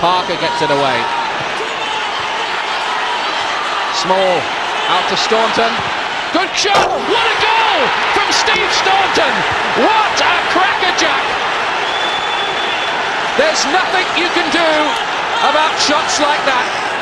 Parker gets it away. Small, out to Staunton. Good shot! What a goal from Steve Staunton! What a crackerjack! There's nothing you can do about shots like that.